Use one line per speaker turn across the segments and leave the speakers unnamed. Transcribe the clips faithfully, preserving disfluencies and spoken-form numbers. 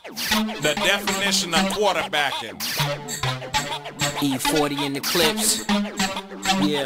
The definition of quarterbacking.
E forty in the clips. Yeah.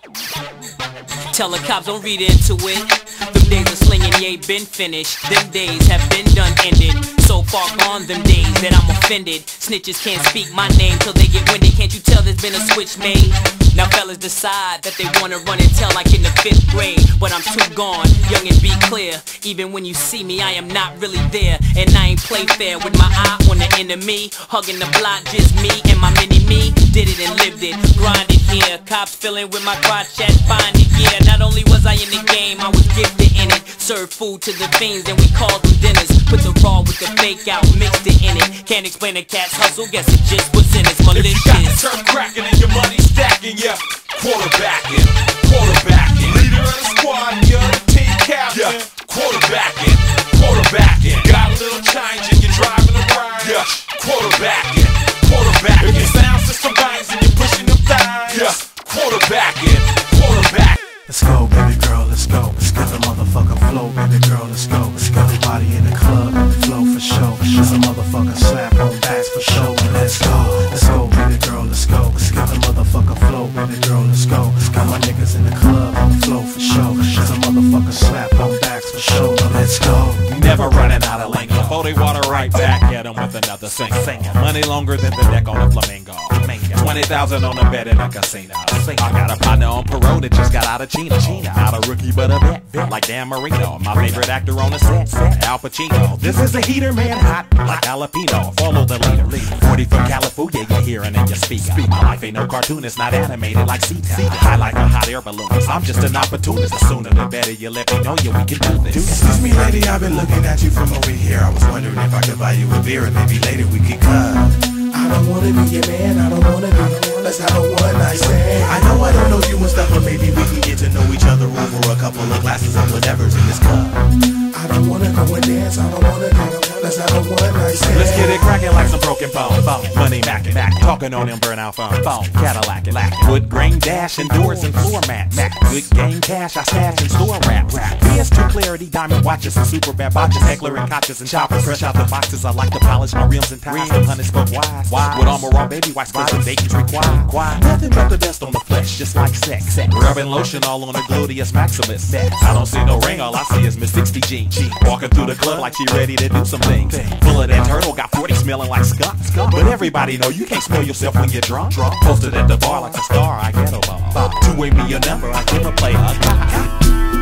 Tell the cops don't read into it. Them days of slinging, you ain't been finished. Them days have been done, ended. So far gone them days that I'm offended. Snitches can't speak my name till they get winded. Can't you tell there's been a switch made? Now fellas decide that they wanna run and tell like in the fifth grade. But I'm too gone, young and be clear. Even when you see me, I am not really there. And I ain't play fair with my eye on the enemy. Hugging the block, just me and my mini-me. Did it and lived it, grinded here. Cops filling with my crotch at finding yeah. Not only was I in the game, I was gifted in it. Served food to the fiends and we called them dinners. Put the raw with the fake out, mixed it in it. Can't explain a cat's hustle, guess it just what's in it. Malicious.
If you got the turf cracking and your money stacking, yeah. Quarterbacking, quarterbacking. Leader of the squad, you're the team captain. Yeah. Quarterbacking, quarterbacking. Got a little change and you're driving around. Yeah. Quarterbacking, quarterbacking. If your sound system bangs and you're pushing them thighs. Yeah. Quarterbacking, quarterbacking.
Let's go, baby girl, let's go. Let's get the motherfucking flow, baby girl, let's go. Let's get everybody in the club, flow for show. It's a motherfucking slap on backs for show. Let's go, let's go, baby girl, let's go. Let's get the motherfucking flow, baby girl, let's go. Got my niggas in the club, flow for show. It's a motherfucking slap on backs for show. Let's go.
Never running out of lingo. Holy water right back at him with another sing. Singing. Money longer than the deck on a flamingo. twenty thousand on the bet in a casino. I got a partner on parole that just got out of Chino. Not a rookie but a vet, vet like Dan Marino. My favorite actor on the set, set Al Pacino. This is a heater, man, hot like jalapeno. Follow the leader. forty from California, you're hearing in your speaker. My life ain't no cartoon, it's not animated like C-Town. I like a hot air balloon. I'm just an opportunist. The sooner the better you let me know, yeah, we can do this.
Excuse me, lady, I've been looking at you from over here. I was wondering if I could buy you a beer and maybe later we could cut. I don't wanna be your man, I don't wanna be your man. Let's have a one night stand. I know I don't know you and stuff, but maybe we can get to know each other over a couple of glasses of whatever's in this cup. I don't wanna go and dance, I don't wanna go. Let's have a one night stand.
Let's get it cracking like some broken bones. Money mackin', mackin', talking on them burnout phones. Cadillacin', lackin', wood grain dash and doors and floor mats. Good game cash, I stash and store wraps. P S two clarity, diamond watches and super bad botches. Heckler and coaches and choppers, fresh out the boxes. I like to polish my rims and tires. Them honey spoke wise. With all my raw baby white skirts and bacon's required. Nothing but the best on the flesh, just like sex. Rubbing lotion all on the gluteus maximus. I don't see no ring, all I see is Miss sixty Jean. Walking through the club like she ready to do some things. Full of that turtle, got forty smelling like skunk. But everybody know you can't smell yourself when you're drunk. Posted at the bar like a star, I get a ball. Two-way me your number, I give a play a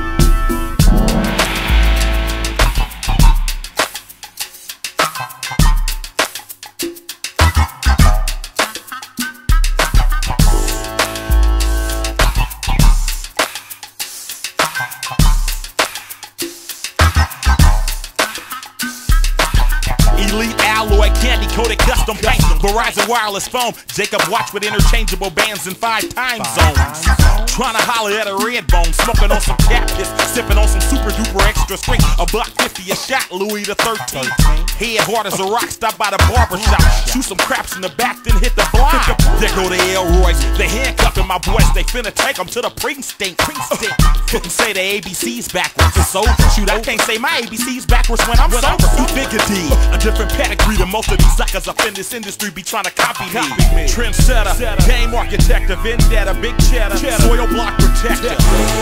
Elite alloy, candy coated custom paint. Verizon wireless phone, Jacob watch with interchangeable bands in five time zones. Trying to holler at a red bone, smoking on some cactus, sipping on some super duper extra strength. A buck fifty a shot, Louis the thirteenth. Head hard as a rock, stop by the barbershop. Shoot some craps in the back, then hit the block. There go the Elroys, they handcuffing my boys. They finna take them to the precinct. Couldn't say the A B C's backwards. So shoot, I can't say my A B C's backwards when I'm sober. Bigger D, a different pedigree than most of these suckers up in this industry be trying to copy me. Trendsetter, game architect, a vendetta, big cheddar, soil block protector.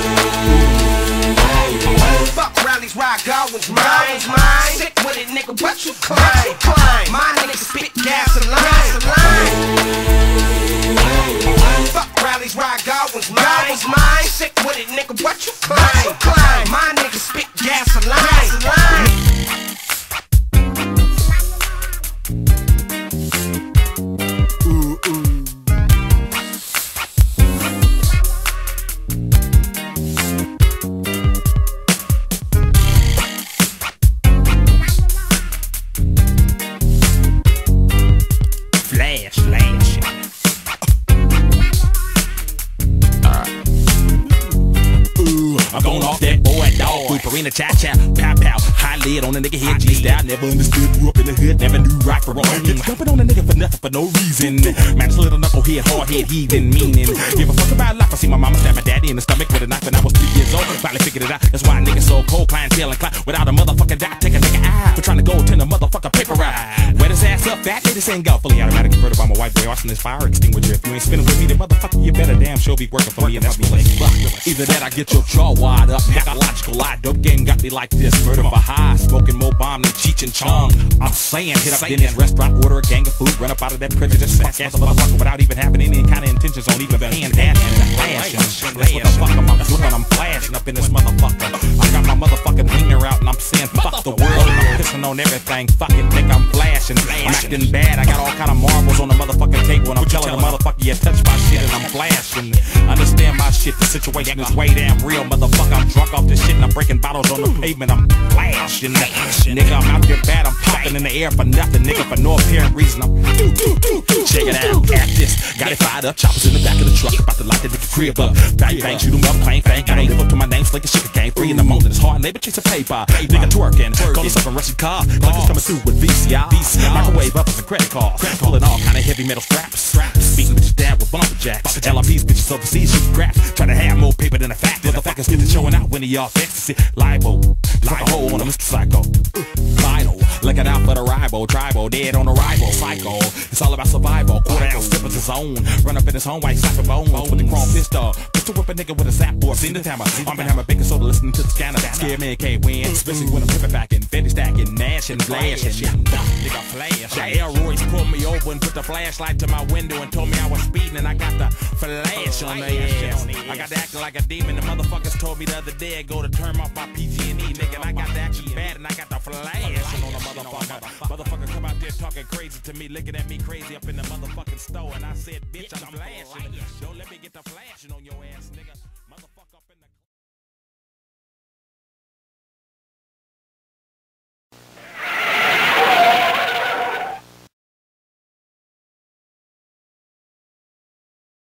Fuck rallies, ride Godwin's mine, mine. Sick with it, nigga, what you claim? My niggas spit gasoline. Fuck rallies, ride Godwin's mine, mine. Sick with it, nigga, what you claim? My niggas spit gasoline.
I'm going off that boy, dog. Purina, cha cha, pow pow. High lid on a nigga head, G style. Never understood, grew up in the hood, never knew right from wrong. Get jumping on a nigga for nothing, for no reason. Man, it's a little knucklehead, hard head, heathen meaning. Give a fuck about life. I see my mama stab my daddy in the stomach with a knife when I was three years old. Finally figured it out. That's why a nigga so cold, clientele and clout. Without a motherfucking doubt, take a nigga out for trying to go to the motherfucker paper route. What's up, fat? This ain't go. Fully automatic converted by my white boy arson this fire extinguisher. If you ain't spinning with me, then motherfucker, you better damn sure be working for me, and that's me like fuck. Either that, I get your jaw wide up. Pathological lie, dope game got me like this. Murder for high, smoking more bomb than Cheech and Chong. I'm saying, hit up in this restaurant, order a gang of food, run up out of that prejudice, fuck ass motherfucker without even having any kind of intentions on even hand dashing and flashing. That's what the fuck am I doing? I'm flashing up in this motherfucker. I got my motherfucking wiener out and I'm saying fuck the world. I'm pissing on everything. Fucking think I'm flashing. I'm acting bad. I got all kind of marbles on the motherfucking table and I'm telling the motherfucker, yeah, touch my shit and I'm flashing. Understand my shit. The situation is way damn real, motherfucker. I'm drunk off this shit and I'm breaking bottles on the pavement. I'm flashing. Nigga, I'm out here bad. I'm popping in the air for nothing, nigga, for no apparent reason. I'm check it out. At this, got it fired up. Choppers in the back of the truck, about to light the nigga crib up. Bang bang, shoot 'em up, plain fang. I don't live up to my name, slinking shit game. Free in the moment, it's hard labor, chase a paper. Nigga twerking, call yourself a Russian car. Collectors coming through with V C R, microwave uppers and credit cards. Pulling all kind of heavy metal straps. Beating bitches down with bumper jacks. L R Ps, bitches overseas, shoot graphs. Try to have more paper than a fact. Motherfuckers get to showing out when they off ecstasy. Libo, like a hole on a Mister Psycho. Vital, looking out for the rival. Tribal, dead on arrival. Psycho, it's all about survival. Quarter ounce strippers his own. Run up in his home white slapping bones with the chrome pistol. Pistol whip a nigga with a zap board. Seen the hammer. I'm been having baking soda listening to the scanner. Scare man can't win, especially when I'm pippin' back and Fendi stacking, gnashing, flashing. Nigga flash. The Elroy's pulled me over and put the flashlight to my window and told me I was speeding and I got the flash on the ass. I got to acting like a demon. The motherfuckers told me the other day I go to turn off my P G and E, nigga. And I got the action bad and I got the flash on the motherfucker. Motherfucker come out there talking crazy to me, looking at me crazy up in the motherfucking store, and I said, bitch, I'm flashing. Don't let me get the flashing on your ass, nigga.